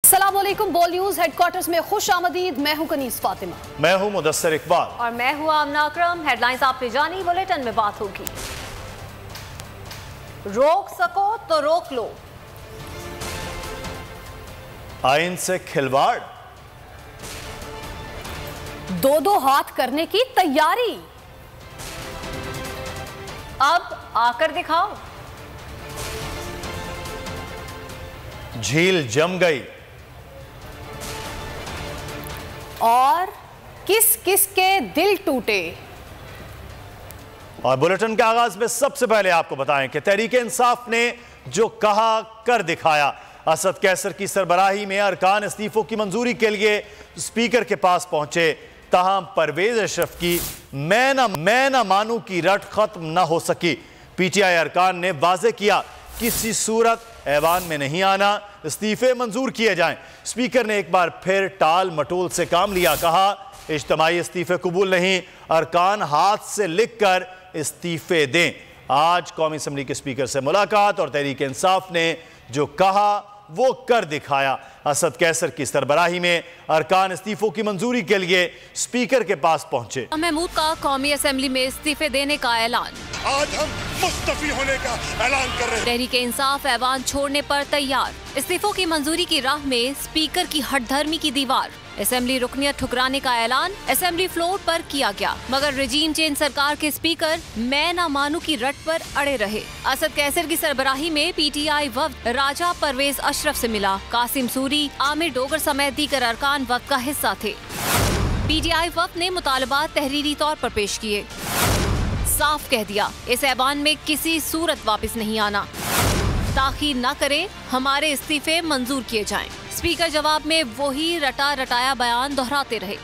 अस्सलामुअलैकुम। बोल news headquarters में खुश आमदीद। मैं हूं कनीस फातिमा। मैं हूं मुदस्सिर इकबाल और मैं हूं आमना अकरम। हेडलाइंस आपने जानी, बुलेटिन में बात होगी। रोक सको तो रोक लो, आइन से खिलवाड़, दो हाथ करने की तैयारी, अब आकर दिखाओ, झील जम गई और किस किस के दिल टूटे। और बुलेटिन के आगाज में सबसे पहले आपको बताएं कि तहरीक इंसाफ ने जो कहा कर दिखाया। असद कैसर की सरबराही में अरकान इस्तीफों की मंजूरी के लिए स्पीकर के पास पहुंचे, तहां परवेज अशरफ की मैं ना मानू की रट खत्म न हो सकी। पीटीआई अरकान ने वाजे किया किसी सूरत ऐवान में नहीं आना, इस्तीफे मंजूर किए जाएं। स्पीकर ने एक बार फिर टाल मटोल से काम लिया, कहा इज्तिमाई इस्तीफे कबूल नहीं, अरकान हाथ से लिखकर इस्तीफे दें। आज कौमी असम्बली के स्पीकर से मुलाकात और तहरीक इंसाफ ने जो कहा वो कर दिखाया। असद कैसर की सरबराही में अरकान इस्तीफों की मंजूरी के लिए स्पीकर के पास पहुंचे। महमूद का कौमी असम्बली में इस्तीफे देने का ऐलान। आज हम मुस्तफी होने का ऐलान कर रहे हैं। तहरीक इंसाफ ऐवान छोड़ने पर तैयार। इस्तीफों की मंजूरी की राह में स्पीकर की हठधर्मी की दीवार। असेंबली रुकनियत ठुकराने का ऐलान असेंबली फ्लोर पर किया गया, मगर रजीम चेंज सरकार के स्पीकर मैं ना मानू की रट पर अड़े रहे। असद कैसर की सरबराही में पीटीआई वफ्द राजा परवेज अशरफ से मिला। कासिम सूरी, आमिर डोगर समेत दीगर अरकान वफ्द का हिस्सा थे। पीटीआई वफ्द ने मुतालबात तहरीरी तौर पर पेश किए। साफ कह दिया इस ऐवान में किसी सूरत वापस नहीं आना, ताखीर न करें, हमारे इस्तीफे मंजूर किए जाएं। स्पीकर जवाब में वही रटा रटाया बयान दोहराते रहे।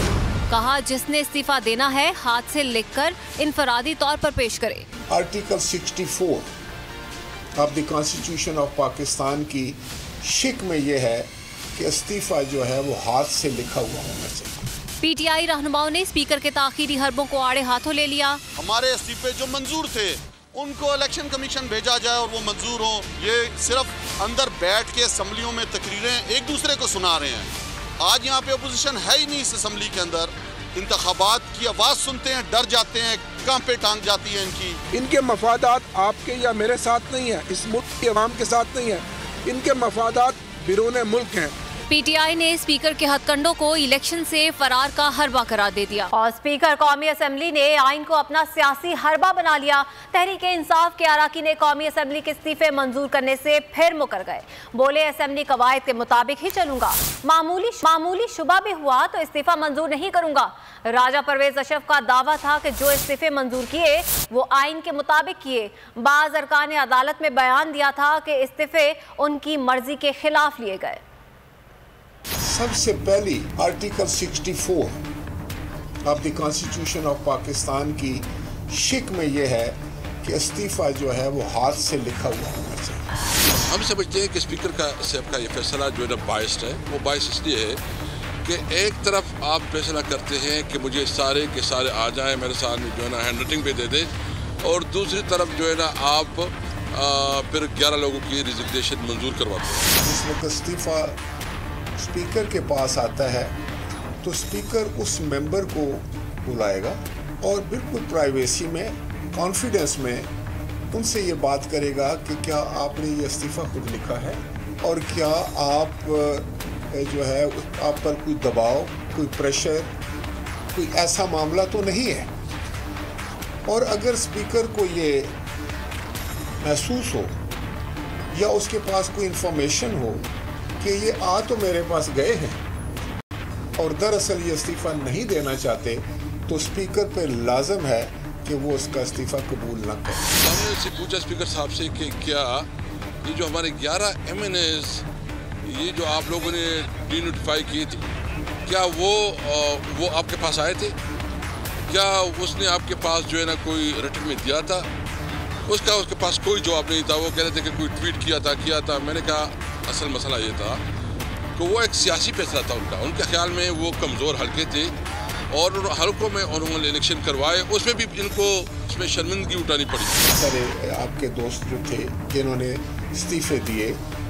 कहा जिसने इस्तीफा देना है हाथ से लिखकर इनफरादी तौर पर पेश करे। Article 64 of the constitution of Pakistan की शिक में यह है कि इस्तीफा जो है वो हाथ से लिखा हुआ होना चाहिए। पीटीआई रहनुमाओं ने स्पीकर के ताखीरी हरबों को आड़े हाथों ले लिया। हमारे इस्तीफे जो मंजूर थे उनको इलेक्शन कमीशन भेजा जाए और वो मंजूर हो। ये सिर्फ अंदर बैठ के असम्बलियों में तकरीरें एक दूसरे को सुना रहे हैं। आज यहाँ पे अपोजिशन है ही नहीं इस असम्बली के अंदर। इंतखाबात की आवाज़ सुनते हैं, डर जाते हैं, कांपे टांग जाती है इनकी। इनके मफादात आपके या मेरे साथ नहीं है, इस मुल्क की आवाम के साथ नहीं है। इनके मफादात बिरूने मुल्क हैं। पीटीआई ने स्पीकर के हथकंडों को इलेक्शन से फरार का हरबा करार दे दिया और स्पीकर कौमी असम्बली ने आइन को अपना सियासी हरबा बना लिया। तहरीक इंसाफ के अराकीन ने कौमी असम्बली के इस्तीफे मंजूर करने से फिर मुकर गए। बोले असम्बली कवायद के मुताबिक ही चलूंगा, मामूली शुबा भी हुआ तो इस्तीफा मंजूर नहीं करूंगा। राजा परवेज अशरफ का दावा था कि जो इस्तीफे मंजूर किए वो आइन के मुताबिक किए। बाज अरकान ने अदालत में बयान दिया था कि इस्तीफे उनकी मर्जी के खिलाफ लिए गए। सबसे पहली article 64 of the constitution of Pakistan की शिक में यह है कि इस्तीफा जो है वो हाथ से लिखा हुआ होना चाहिए। हम समझते हैं कि स्पीकर का साहब का ये फैसला जो है ना बाइस्ड है। वो बाइस्ड इसलिए है कि एक तरफ आप फैसला करते हैं कि मुझे सारे के सारे आ जाएं, मेरे सामने जो है ना हैंड राइटिंग पे दे दे, और दूसरी तरफ जो है ना आप फिर 11 लोगों की रिजिग्नेशन मंजूर करवाते हैं। जिस वक्त इस्तीफा स्पीकर के पास आता है तो स्पीकर उस मेंबर को बुलाएगा और बिल्कुल प्राइवेसी में, कॉन्फिडेंस में उनसे ये बात करेगा कि क्या आपने ये इस्तीफ़ा खुद लिखा है और क्या आप जो है आप पर कोई दबाव, कोई प्रेशर, कोई ऐसा मामला तो नहीं है। और अगर स्पीकर को ये महसूस हो या उसके पास कोई इंफॉर्मेशन हो कि ये आ तो मेरे पास गए हैं और दरअसल ये इस्तीफ़ा नहीं देना चाहते, तो स्पीकर पे लाजम है कि वो उसका इस्तीफ़ा कबूल ना करे। हमने उससे पूछा स्पीकर साहब से कि क्या ये जो हमारे 11 MNAs ये जो आप लोगों ने डिनोटिफाई किए थे, क्या वो आपके पास आए थे? क्या उसने आपके पास जो है ना कोई रिटर्न में दिया था? उसके पास कोई जवाब नहीं था। वो कह रहे थे कि कोई ट्वीट किया था। मैंने कहा असल मसला ये था कि वो एक सियासी फैसला था उनके ख्याल में वो कमज़ोर हल्के थे और उन हल्कों में उन्होंने इलेक्शन करवाए, उसमें भी इनको उसमें शर्मिंदगी उठानी पड़ी। सारे आपके दोस्त जो थे जिन्होंने इस्तीफे दिए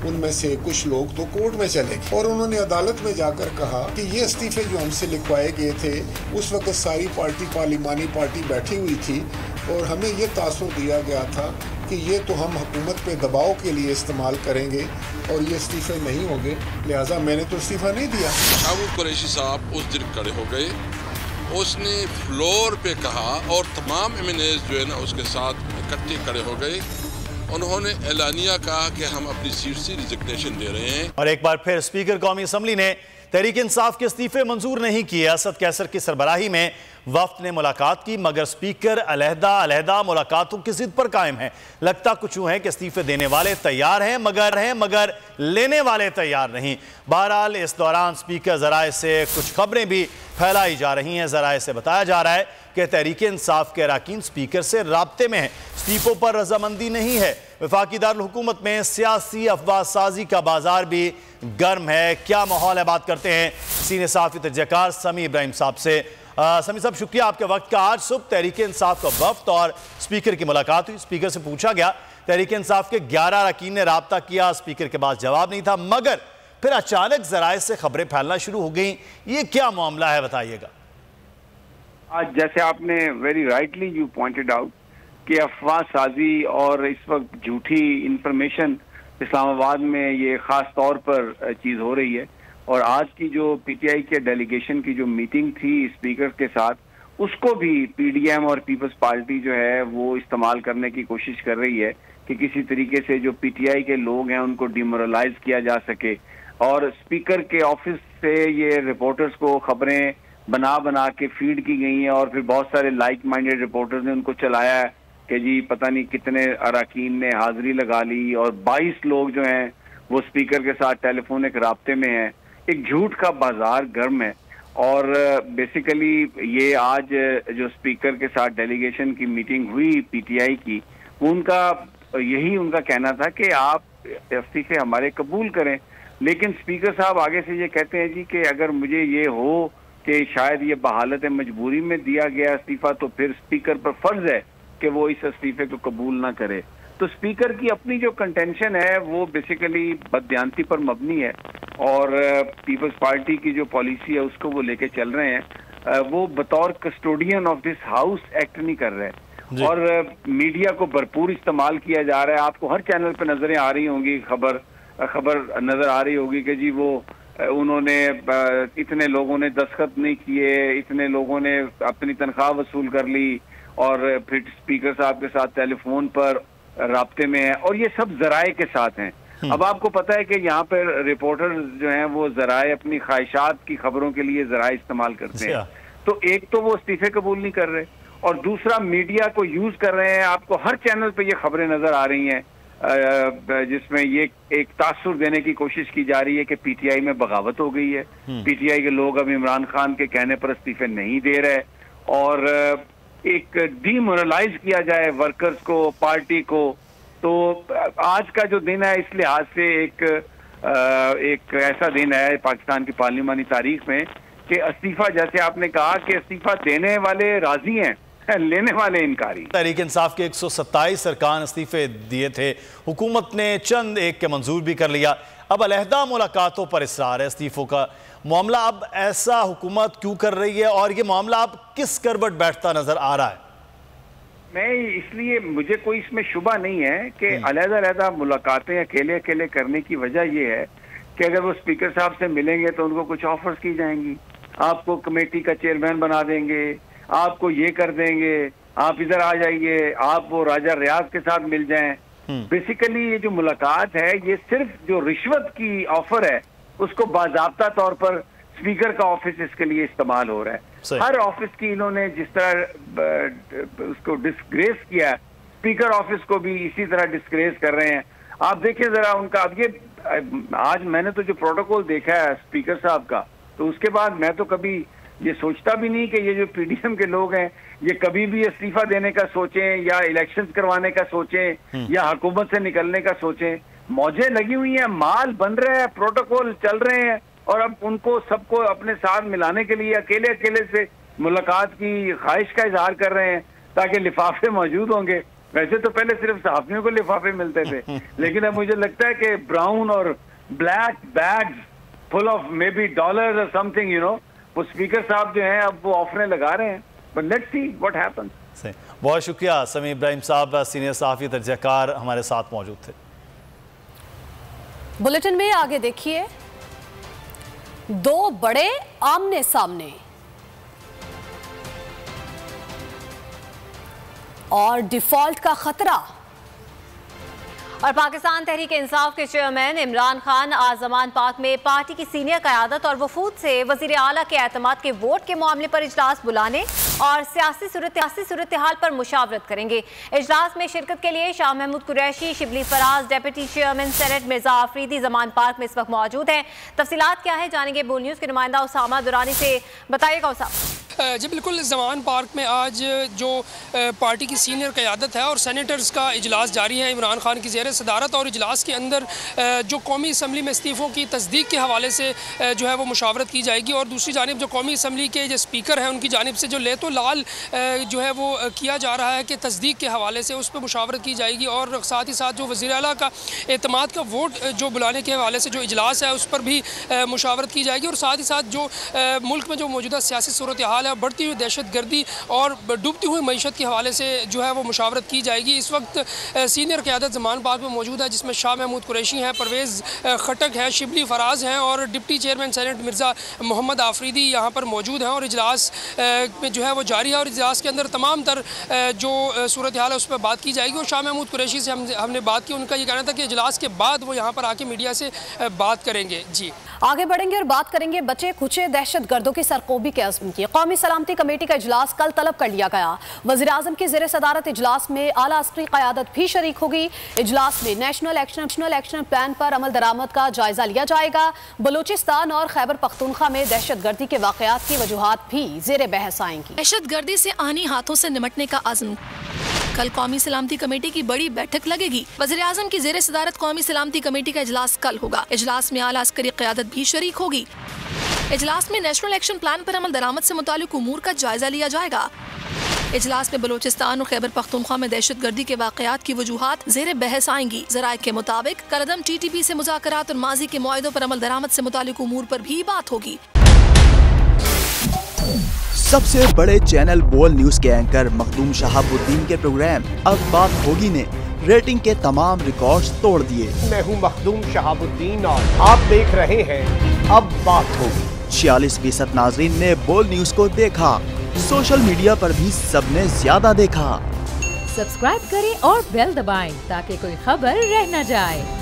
उनमें से कुछ लोग तो कोर्ट में चले गए और उन्होंने अदालत में जाकर कहा कि ये इस्तीफे जो हमसे लिखवाए गए थे, उस वक्त सारी पार्टी पार्लिमानी पार्टी बैठी हुई थी और हमें ये तासुर दिया गया था कि ये तो हम हुकूमत पे दबाव के लिए इस्तेमाल करेंगे और ये इस्तीफे नहीं होंगे, लिहाजा मैंने तो इस्तीफा नहीं दिया। महबूब कुरैशी साहब उस दिन खड़े हो गए, उसने फ्लोर पे कहा और तमाम एमएनएस जो है ना उसके साथ इकट्ठे खड़े हो गए। उन्होंने एलानिया कहा कि हम अपनी सीट से रिजिग्नेशन दे रहे हैं। और एक बार फिर स्पीकर कौमी असम्बली ने तहरीक इंसाफ के इस्तीफे मंजूर नहीं किए। असद कैसर की सरबराही में वफ्द ने मुलाकात की, मगर स्पीकर अलहदा मुलाकातों की जिद पर कायम है। लगता कुछ यूं है कि इस्तीफे देने वाले तैयार हैं मगर लेने वाले तैयार नहीं। बहरहाल इस दौरान स्पीकर ज़राए से कुछ खबरें भी फैलाई जा रही हैं। ज़राए से बताया जा रहा है कि तहरीक इंसाफ के अरकान स्पीकर से राब्ते में हैं, इस्तीफों पर रजामंदी नहीं है। वफाकी दारुल हुकूमत में सियासी अफवाहसाजी का बाजार भी गर्म है। क्या माहौल है, बात करते हैं सीनियर सहाफ़ी तजज़ियाकार समी इब्राहिम साहब से। समी साहब, शुक्रिया आपके वक्त का। आज सुबह तहरीक इंसाफ का वफ्द और स्पीकर की मुलाकात हुई। स्पीकर से पूछा गया, तहरीक इंसाफ के 11 अरकान ने राब्ता किया, स्पीकर के पास जवाब नहीं था, मगर फिर अचानक ज़राए से खबरें फैलना शुरू हो गई। ये क्या मामला है, बताइएगा। आज जैसे आपने very rightly you pointed out कि अफवाह साजी और इस वक्त झूठी इंफॉर्मेशन इस्लामाबाद में ये खास तौर पर चीज़ हो रही है। और आज की जो पीटीआई के डेलीगेशन की जो मीटिंग थी स्पीकर के साथ, उसको भी पीडीएम और पीपल्स पार्टी जो है वो इस्तेमाल करने की कोशिश कर रही है कि किसी तरीके से जो पीटीआई के लोग हैं उनको डिमोरलाइज किया जा सके। और स्पीकर के ऑफिस से ये रिपोर्टर्स को खबरें बना के फीड की गई हैं और फिर बहुत सारे लाइक माइंडेड रिपोर्टर्स ने उनको चलाया है कि जी पता नहीं कितने अरकान ने हाजिरी लगा ली और 22 लोग जो हैं वो स्पीकर के साथ टेलीफोनिक राब्ते में हैं। एक झूठ का बाजार गर्म है। और बेसिकली ये आज जो स्पीकर के साथ डेलीगेशन की मीटिंग हुई पीटीआई की, उनका कहना था कि आप इस्तीफे हमारे कबूल करें। लेकिन स्पीकर साहब आगे से ये कहते हैं जी कि अगर मुझे ये हो कि शायद ये बहालत मजबूरी में दिया गया इस्तीफा, तो फिर स्पीकर पर फर्ज है कि वो इस इस्तीफे को कबूल ना करे। तो स्पीकर की अपनी जो कंटेंशन है वो बेसिकली बददियानती पर मबनी है और पीपल्स पार्टी की जो पॉलिसी है उसको वो लेके चल रहे हैं। वो बतौर custodian of this house act नहीं कर रहे हैं और मीडिया को भरपूर इस्तेमाल किया जा रहा है। आपको हर चैनल पे नजरें आ रही होंगी, खबर नजर आ रही होगी कि जी वो उन्होंने इतने लोगों ने दस्तखत नहीं किए, इतने लोगों ने अपनी तनख्वाह वसूल कर ली और फिर स्पीकर साहब के साथ टेलीफोन पर राब्ते में है और ये सब ज़राए के साथ हैं। अब आपको पता है कि यहाँ पर रिपोर्टर जो हैं वो ज़राए अपनी ख्वाहिशात की खबरों के लिए ज़राए इस्तेमाल करते हैं। तो एक तो वो इस्तीफे कबूल नहीं कर रहे और दूसरा मीडिया को यूज कर रहे हैं। आपको हर चैनल पे ये खबरें नजर आ रही हैं जिसमें ये एक तासुर देने की कोशिश की जा रही है कि पीटीआई में बगावत हो गई है, पीटीआई के लोग अब इमरान खान के कहने पर इस्तीफे नहीं दे रहे और एक डीमोरलाइज किया जाए वर्कर्स को, पार्टी को। तो आज का जो दिन है इस लिहाज से एक ऐसा दिन है पाकिस्तान की पार्लिमानी तारीख में कि इस्तीफा, जैसे आपने कहा कि इस्तीफा देने वाले राजी हैं, लेने वाले इनकारी। तहरीक इंसाफ के 127 अरकान इस्तीफे दिए थे, हुकूमत ने चंद एक के मंजूर भी कर लिया। अब अलहदा मुलाकातों पर इसरार है इस्तीफों का मामला। अब ऐसा हुकूमत क्यों कर रही है और ये मामला अब किस करवट बैठता नजर आ रहा है? मैं इसलिए मुझे कोई इसमें शुबा नहीं है कि अलहदा मुलाकातें अकेले अकेले करने की वजह यह है कि अगर वो स्पीकर साहब से मिलेंगे तो उनको कुछ ऑफर्स की जाएंगी, आपको कमेटी का चेयरमैन बना देंगे, आपको ये कर देंगे, आप इधर आ जाइए, आप वो राजा रियाज के साथ मिल जाएं। बेसिकली ये जो मुलाकात है ये सिर्फ जो रिश्वत की ऑफर है उसको बाज़ाब्ता तौर पर स्पीकर का ऑफिस इसके लिए इस्तेमाल हो रहा है। हर ऑफिस की इन्होंने जिस तरह उसको डिस्ग्रेस किया, स्पीकर ऑफिस को भी इसी तरह डिस्ग्रेस कर रहे हैं। आप देखिए जरा उनका, अब ये आज मैंने तो जो प्रोटोकॉल देखा है स्पीकर साहब का, तो उसके बाद मैं तो कभी ये सोचता भी नहीं कि ये जो पीडीएम के लोग हैं ये कभी भी इस्तीफा देने का सोचें या इलेक्शंस करवाने का सोचें या हुकूमत से निकलने का सोचें। मौजें लगी हुई हैं, माल बन रहा है, प्रोटोकॉल चल रहे हैं और अब उनको सबको अपने साथ मिलाने के लिए अकेले से मुलाकात की ख्वाहिश का इजहार कर रहे हैं ताकि लिफाफे मौजूद होंगे वैसे तो पहले सिर्फ सहाफियों को लिफाफे मिलते थे, लेकिन अब मुझे लगता है कि ब्राउन और black bags full of maybe dollars और समथिंग, यू नो, वो स्पीकर साहब जो हैं अब वो ऑफरें लगा रहे हैं, but let's see what happens. बहुत शुक्रिया समी इब्राहिम साहब, सीनियर सहाफी तर्जकार हमारे साथ मौजूद थे। बुलेटिन में आगे देखिए, दो बड़े आमने सामने और डिफॉल्ट का खतरा। और पाकिस्तान तहरीक इंसाफ के चेयरमैन इमरान खान आज जमान पार्क में पार्टी की सीनियर क़यादत और वफूद से वज़ीर आला के एतमाद के वोट के मामले पर इजलास बुलाने और सियासी सूरत हाल पर मुशावरत करेंगे। इजलास में शिरकत के लिए Shah Mahmood Qureshi, Shibli Faraz, deputy chairman senate Mirza Afridi Zaman park में इस वक्त मौजूद हैं। तफसीलात क्या है जानेंगे बोल न्यूज़ के नुमाइंदा उसामा दुरानी से। बताइएगा उसामा। जी बिल्कुल, जमान पार्क में आज जो पार्टी की सीनियर क़यादत है और सेनेटर्स का इजलास जारी है इमरान खान की ज़ेर सदारत, और इजलास के अंदर जो कौमी असम्बली में इस्तीफ़ों की तस्दीक के हवाले से जो है वो मुशावरत की जाएगी, और दूसरी जानिब जो कौमी असम्बली के जो स्पीकर हैं उनकी जानिब से जो लेतो लाल जो है वो किया जा रहा है कि तस्दीक के हवाले से उस पर मुशावरत की जाएगी, और साथ ही साथ जो वज़ीर आला का एतमाद का वोट जो बुलाने के हवाले से जो इजलास है उस पर भी मुशावरत की जाएगी, और साथ ही साथ जो मुल्क में जो मौजूदा सियासी सूरत हाल है, बढ़ती हुई दहशत गर्दी और डूबती हुई मईशत के हवाले से जो है वो मुशावरत की जाएगी। इस वक्त सीनियर क़यादत जमान पार्क में मौजूद है, जिसमें शाह महमूद कुरैशी हैं, परवेज़ खटक हैं, शिबली फराज हैं और deputy chairman senate Mirza Mohammad Afridi यहाँ पर मौजूद हैं, और इजलास में जो है वो जारी है, और इजलास के अंदर तमाम तर जो सूरत हाल है उस पर बात की जाएगी। और शाह महमूद कुरैशी से हमने बात की, उनका ये कहना था कि इजलास के बाद वो यहाँ पर आके मीडिया से बात करेंगे। जी आगे बढ़ेंगे और बात करेंगे बचे खुचे दहशत गर्दों की सरकोबी के अज़्म की। कौमी सलामती कमेटी का इजलास कल तलब कर लिया गया। वज़ीर आज़म की ज़ेर सदारत इजलास में आला अस्करी क़यादत भी शरीक होगी। इजलास में नेशनल एक्शन प्लान पर अमल दरामद का जायजा लिया जाएगा। बलूचिस्तान और खैबर पख्तूनख्वा में दहशत गर्दी के वाक़यात की वजूहात भी ज़ेर बहस आएंगी। दहशत गर्दी से आनी हाथों से निमटने का आज़म। कल कौमी सलामती कमेटी की बड़ी बैठक लगेगी। वज़ीर आज़म की ज़ेर सदारत कौमी सलामती कमेटी का इजलास कल होगा। इजलास में आला अस्करी क़यादत भी शरीक होगी। इजलास में नेशनल एक्शन प्लान पर अमल दरामद से मुतालिक उमूर का जायजा लिया जाएगा। इजलास में बलूचिस्तान और खैबर पख्तूनख्वा में दहशत गर्दी के वाक़यात की वजूहात ज़ेर बहस आएंगी। ज़राए के मुताबिक कलअदम TTP से मुज़ाकरात और माजी के मुआहिदों पर अमल दरामद से मुतालिक उमूर पर भी बात होगी। सबसे बड़े चैनल बोल न्यूज के एंकर मखदूम शहाबुद्दीन के प्रोग्राम अब बात होगी ने रेटिंग के तमाम रिकॉर्ड्स तोड़ दिए। मैं हूं मखदूम शहाबुद्दीन और आप देख रहे हैं अब बात होगी। 46% नाज़रीन ने बोल न्यूज को देखा। सोशल मीडिया पर भी सबने ज्यादा देखा। सब्सक्राइब करें और बेल दबाएं ताकि कोई खबर रह न जाए।